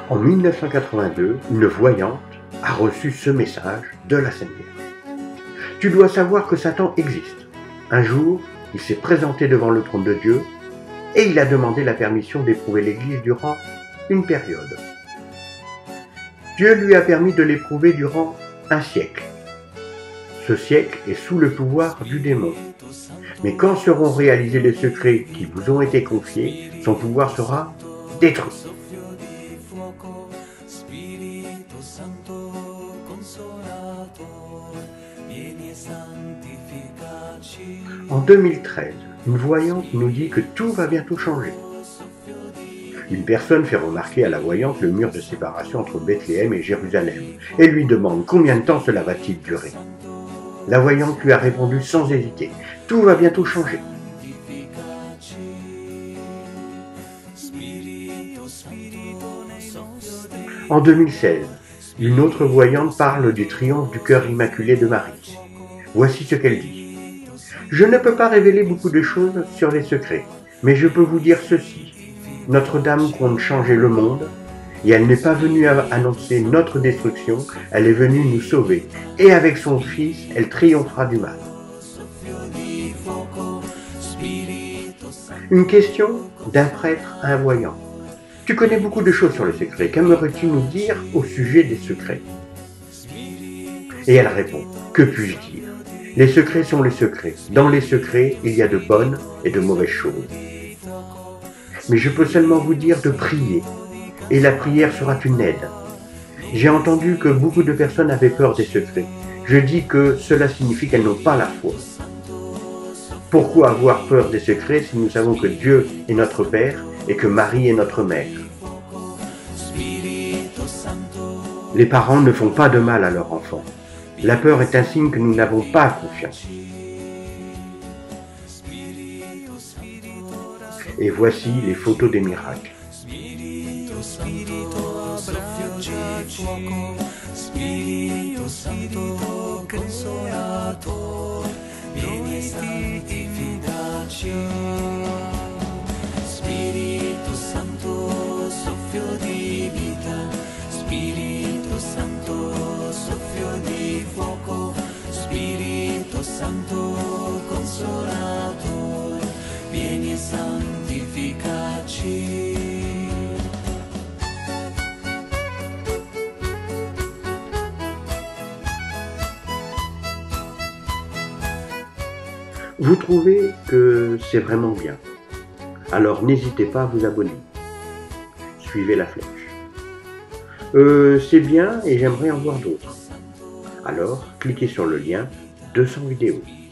En 1982, une voyante a reçu ce message de la Sainte Vierge. Tu dois savoir que Satan existe. Un jour, il s'est présenté devant le trône de Dieu et il a demandé la permission d'éprouver l'Église durant une période. Dieu lui a permis de l'éprouver durant un siècle. Ce siècle est sous le pouvoir du démon. Mais quand seront réalisés les secrets qui vous ont été confiés, son pouvoir sera détruit. En 2013, une voyante nous dit que tout va bientôt changer. Une personne fait remarquer à la voyante le mur de séparation entre Bethléem et Jérusalem et lui demande combien de temps cela va-t-il durer. La voyante lui a répondu sans hésiter, tout va bientôt changer. En 2016, une autre voyante parle du triomphe du cœur immaculé de Marie. Voici ce qu'elle dit. Je ne peux pas révéler beaucoup de choses sur les secrets, mais je peux vous dire ceci. Notre-Dame compte changer le monde, et elle n'est pas venue annoncer notre destruction, elle est venue nous sauver, et avec son Fils, elle triomphera du mal. Une question d'un prêtre à un voyant. Tu connais beaucoup de choses sur les secrets, qu'aimerais-tu nous dire au sujet des secrets? Et elle répond, que puis-je dire? Les secrets sont les secrets. Dans les secrets, il y a de bonnes et de mauvaises choses. Mais je peux seulement vous dire de prier, et la prière sera une aide. J'ai entendu que beaucoup de personnes avaient peur des secrets. Je dis que cela signifie qu'elles n'ont pas la foi. Pourquoi avoir peur des secrets si nous savons que Dieu est notre Père et que Marie est notre Mère? Les parents ne font pas de mal à leurs enfants. La peur est un signe que nous n'avons pas confiance. Et voici les photos des miracles. Spirito Santo Consolator, vieni e santificaci. Vous trouvez que c'est vraiment bien? Alors n'hésitez pas à vous abonner. Suivez la flèche. C'est bien et j'aimerais en voir d'autres. Alors, cliquez sur le lien 200 vidéos.